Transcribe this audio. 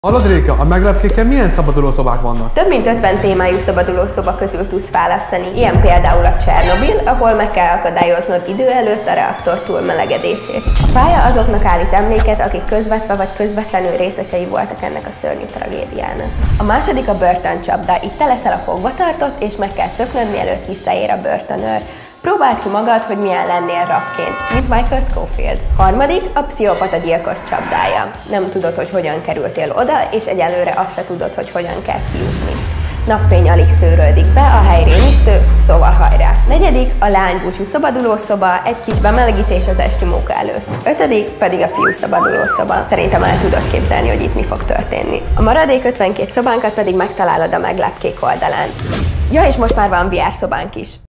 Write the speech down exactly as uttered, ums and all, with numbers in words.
Hallod, Réka, a meglepkéken milyen szabadulószobák vannak? Több mint ötven témájú szabadulószoba közül tudsz választani. Ilyen például a Csernobil, ahol meg kell akadályoznod idő előtt a reaktor túlmelegedését. A pálya azoknak állít emléket, akik közvetve vagy közvetlenül részesei voltak ennek a szörnyű tragédiának. A második a börtöncsapda. Itt te leszel a fogvatartott, és meg kell szöknöd, mielőtt visszaér a börtönőr. Próbáld ki magad, hogy milyen lennél rabként, mint Michael Scofield. Harmadik, a pszichopata gyilkos csapdája. Nem tudod, hogy hogyan kerültél oda, és egyelőre azt se tudod, hogy hogyan kell kijutni. Napfény alig szőröldik be, a hely rémisztő, szóval hajrá! Negyedik, a lánybúcsú szabadulószoba, egy kis bemelegítés az esti móka előtt. Ötödik pedig a fiú szabadulószoba. Szerintem el tudod képzelni, hogy itt mi fog történni. A maradék ötvenkét szobánkat pedig megtalálod a meglepkék oldalán. Ja, és most már van vé er szobánk is.